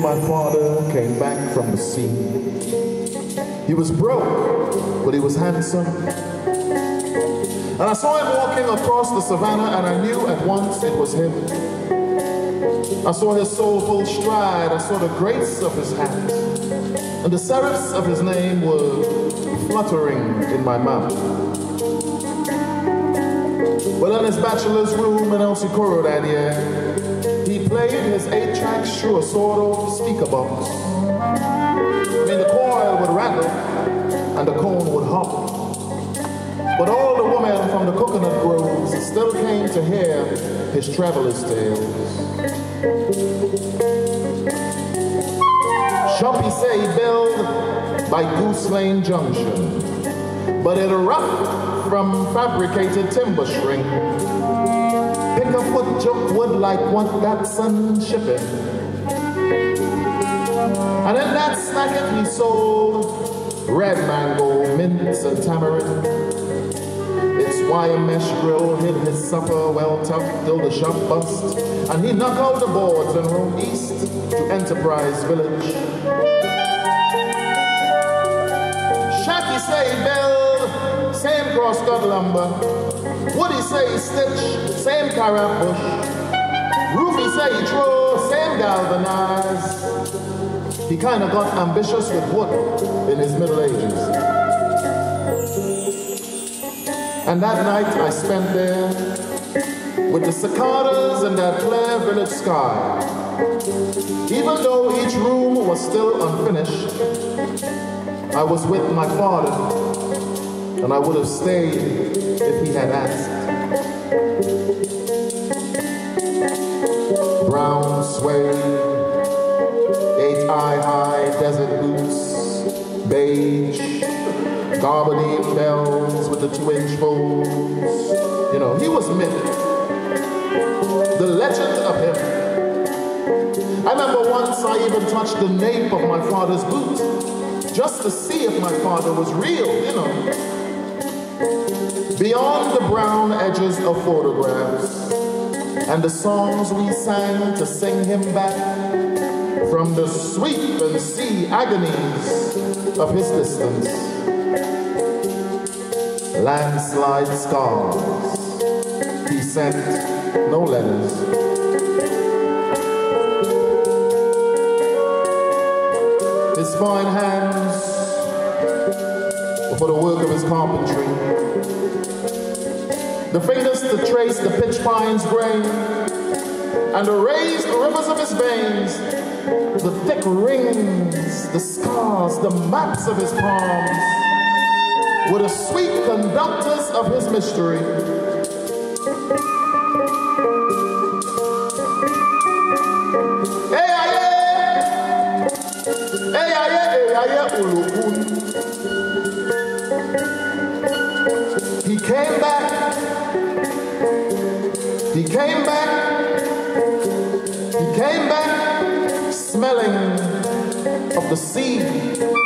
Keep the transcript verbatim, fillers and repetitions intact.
my father came back from the sea. He was broke, but he was handsome. And I saw him walking across the savannah, and I knew at once it was him. I saw his soulful stride, I saw the grace of his hat, and the serifs of his name were fluttering in my mouth. But in his bachelor's room in El Socorro that year, he played his eight-track through a sort of speaker box. I mean, the coil would rattle and the cone would hop. But all the women from the coconut groves still came to hear his traveler's tales. Shumpy say he built by Goose Lane Junction, but it roughed from fabricated timber string. Pick a foot took wood like what that sun shipping. And in that snacket he sold red mango, mints and tamarind. Its wire mesh grill hid his supper well tucked till the shop bust, and he knocked out the boards and rode east to Enterprise Village. Shacky say build, same cross-cut lumber. Woody say stitch, same carrot bush. Roofy say throw, same galvanize. He kind of got ambitious with wood in his middle ages. And that night I spent there with the cicadas and that clear village sky. Even though each room was still unfinished, I was with my father, and I would have stayed if he had asked. Brown suede, eight-eye-high desert boots, beige, garbadine bells with the two-inch folds. You know, he was myth. The legend of him. I remember once I even touched the nape of my father's boot, just to see if my father was real, you know. Beyond the brown edges of photographs and the songs we sang to sing him back from the sweep and sea agonies of his distance. Landslide scars, he sent no letters. His fine hands were for the work of his carpentry. The fingers to trace the pitch pine's grain, and the raised rivers of his veins, the thick rings, the scars, the maps of his palms, were the sweet conductors of his mystery. Hey, aye, hey, aye, hey, aye, ulukun. He came back. He came back. He came back, smelling of the sea.